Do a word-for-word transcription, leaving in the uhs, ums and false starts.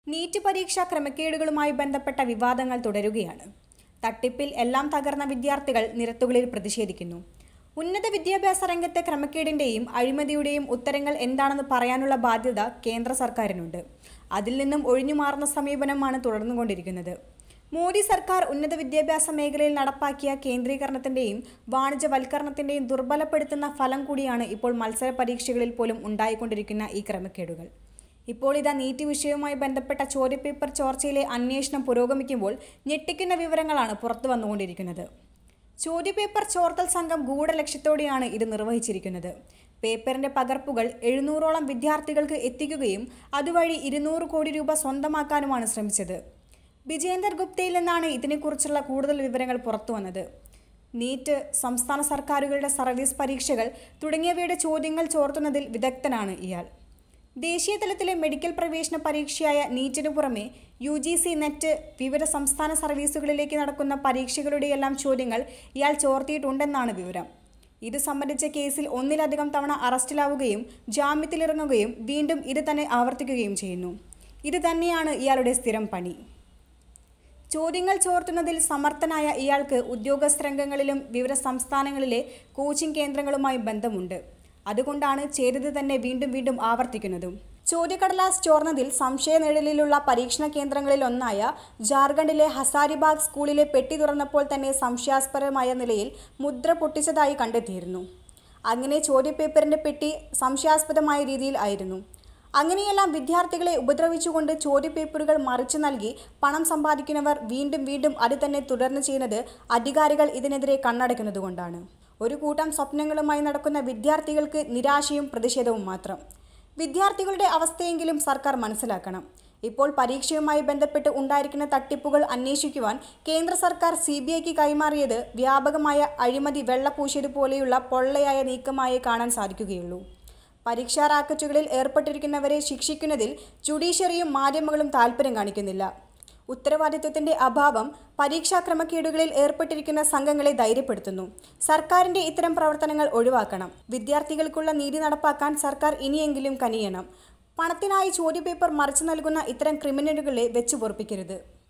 NEET പരീക്ഷാ ക്രമക്കേടുകളുമായി ബന്ധപ്പെട്ട വിവാദങ്ങൾ തുടരുകയാണ്. തട്ടിപ്പിൽ എല്ലാം തകർന്ന വിദ്യാർത്ഥികൾ നിരത്തുകളിൽ പ്രതിഷേധിക്കുന്നു. ഉന്നത വിദ്യാഭ്യാസ രംഗത്തെ ക്രമക്കേടിന്റെയും അഴിമതിയുടെയും ഉത്തരങ്ങൾ എന്താണെന്ന് പറയാനുള്ള ബാധ്യത കേന്ദ്ര സർക്കാരിനുണ്ട്. അതിൽ നിന്നും ഒഴിഞ്ഞുമാറുന്ന സമീപനമാണ് തുടർന്നുകൊണ്ടിരിക്കുന്നത്. മോദി സർക്കാർ ഉന്നത വിദ്യാഭ്യാസ മേഖലയിൽ നടപ്പാക്കിയ കേന്ദ്രീകരണത്തിന്റെയും വാണിജ്യവൽക്കരണത്തിന്റെയും ദുർബലപ്പെടുത്തുന്ന ഫലം കൂടിയാണ് ഇപ്പോൾ മത്സര പരീക്ഷകളിൽ പോലും ഉണ്ടായിക്കൊണ്ടിരിക്കുന്ന ഈ ക്രമക്കേടുകൾ. ഇപ്പോൾ ഇതാ നീറ്റ് വിഷയവുമായി ബന്ധപ്പെട്ട ചോദ്യപേപ്പർ ചോർച്ചയിലെ അന്വേഷണം പുരോഗമിക്കുമ്പോൾ ഞെട്ടിക്കുന്ന വിവരങ്ങളാണ് പുറത്തു വന്നുകൊണ്ടിരിക്കുന്നത്. ചോദ്യപേപ്പർ ചോർത്തൽ സംഘം ഗൂഢലക്ഷ്യത്തോടെയാണ് ഇത് നിർവഹിച്ചിരിക്കുന്നത്. പേപ്പറിന്റെ പകർപ്പുകൾ എഴുന്നൂറോളം വിദ്യാർത്ഥികൾക്ക് എത്തിക്കുകയും അതുവഴി ഇരുന്നൂറ് കോടി രൂപ സ്വന്തമാക്കാനുമാണ് ശ്രമിച്ചത്. വിജേന്ദർ ഗുപ്തയിൽ നിന്നാണ് ഇതിനെക്കുറിച്ചുള്ള കൂടുതൽ വിവരങ്ങൾ പുറത്തുവന്നത്. നീറ്റ്, സംസ്ഥാന സർക്കാരുകളുടെ സർവീസ് പരീക്ഷകൾ തുടങ്ങിയവയുടെ ചോദ്യങ്ങൾ ചോർത്തുന്നതിൽ വിദഗ്ധനാണ് ഇയാൾ. ദേശീയ തലത്തിലെ മെഡിക്കൽ പ്രവേശന പരീക്ഷയായ നീറ്റിനു പുറമെ യു ജി സി, നെറ്റ്, വിവിധ സംസ്ഥാന സർവീസുകളിലേക്ക് നടക്കുന്ന പരീക്ഷകളുടെയെല്ലാം ചോദ്യങ്ങൾ ഇയാൾ ചോർത്തിയിട്ടുണ്ടെന്നാണ് വിവരം. ഇത് സംബന്ധിച്ച കേസിൽ ഒന്നിലധികം തവണ അറസ്റ്റിലാവുകയും ജാമ്യത്തിലിറങ്ങുകയും വീണ്ടും ഇത് തന്നെ ആവർത്തിക്കുകയും ചെയ്യുന്നു. ഇത് തന്നെയാണ് ഇയാളുടെ സ്ഥിരം പണി. ചോദ്യങ്ങൾ ചോർത്തുന്നതിൽ സമർത്ഥനായ ഇയാൾക്ക് ഉദ്യോഗസ്ഥ രംഗങ്ങളിലും വിവിധ സംസ്ഥാനങ്ങളിലെ കോച്ചിംഗ് കേന്ദ്രങ്ങളുമായി ബന്ധമുണ്ട്. അതുകൊണ്ടാണ് ചെയ്തത് തന്നെ വീണ്ടും വീണ്ടും ആവർത്തിക്കുന്നതും. ചോദ്യക്കടലാസ് ചോർന്നതിൽ സംശയനിഴലിലുള്ള പരീക്ഷണ കേന്ദ്രങ്ങളിൽ ഒന്നായ ജാർഖണ്ഡിലെ ഹസാരിബാഗ് സ്കൂളിലെ പെട്ടി തുറന്നപ്പോൾ തന്നെ സംശയാസ്പദമായ നിലയിൽ മുദ്ര പൊട്ടിച്ചതായി കണ്ടെത്തിയിരുന്നു. അങ്ങനെ ചോദ്യപേപ്പറിന്റെ പെട്ടി സംശയാസ്പദമായ രീതിയിൽ ആയിരുന്നു. അങ്ങനെയെല്ലാം വിദ്യാർത്ഥികളെ ഉപദ്രവിച്ചുകൊണ്ട് ചോദ്യപേപ്പറുകൾ മറിച്ചു നൽകി പണം സമ്പാദിക്കുന്നവർ വീണ്ടും വീണ്ടും അത് തന്നെ തുടർന്ന് ചെയ്യുന്നത് അധികാരികൾ ഇതിനെതിരെ കണ്ണടയ്ക്കുന്നതുകൊണ്ടാണ്. ഒരു കൂട്ടം സ്വപ്നങ്ങളുമായി നടക്കുന്ന വിദ്യാർത്ഥികൾക്ക് നിരാശയും പ്രതിഷേധവും മാത്രം. വിദ്യാർത്ഥികളുടെ അവസ്ഥയെങ്കിലും സർക്കാർ മനസ്സിലാക്കണം. ഇപ്പോൾ പരീക്ഷയുമായി ബന്ധപ്പെട്ട് ഉണ്ടായിരിക്കുന്ന തട്ടിപ്പുകൾ അന്വേഷിക്കുവാൻ കേന്ദ്ര സർക്കാർ സി ബി ഐക്ക് കൈമാറിയത് വ്യാപകമായ അഴിമതി വെള്ളപൂശിയതുപോലെയുള്ള പൊള്ളയായ നീക്കമായി കാണാൻ സാധിക്കുകയുള്ളൂ. പരീക്ഷാ റാക്കറ്റുകളിൽ ഏർപ്പെട്ടിരിക്കുന്നവരെ ശിക്ഷിക്കുന്നതിൽ ജുഡീഷ്യറിയും മാധ്യമങ്ങളും താൽപ്പര്യം കാണിക്കുന്നില്ല. ഉത്തരവാദിത്വത്തിന്റെ അഭാവം പരീക്ഷാ ക്രമക്കേടുകളിൽ ഏർപ്പെട്ടിരിക്കുന്ന സംഘങ്ങളെ ധൈര്യപ്പെടുത്തുന്നു. സർക്കാരിന്റെ ഇത്തരം പ്രവർത്തനങ്ങൾ ഒഴിവാക്കണം. വിദ്യാർത്ഥികൾക്കുള്ള നീതി നടപ്പാക്കാൻ സർക്കാർ ഇനിയെങ്കിലും കനിയണം. പണത്തിനായി ചോദ്യപേപ്പർ മറിച്ചു നൽകുന്ന ഇത്തരം ക്രിമിനലുകളെ വെച്ചു പൊറുപ്പിക്കരുത്.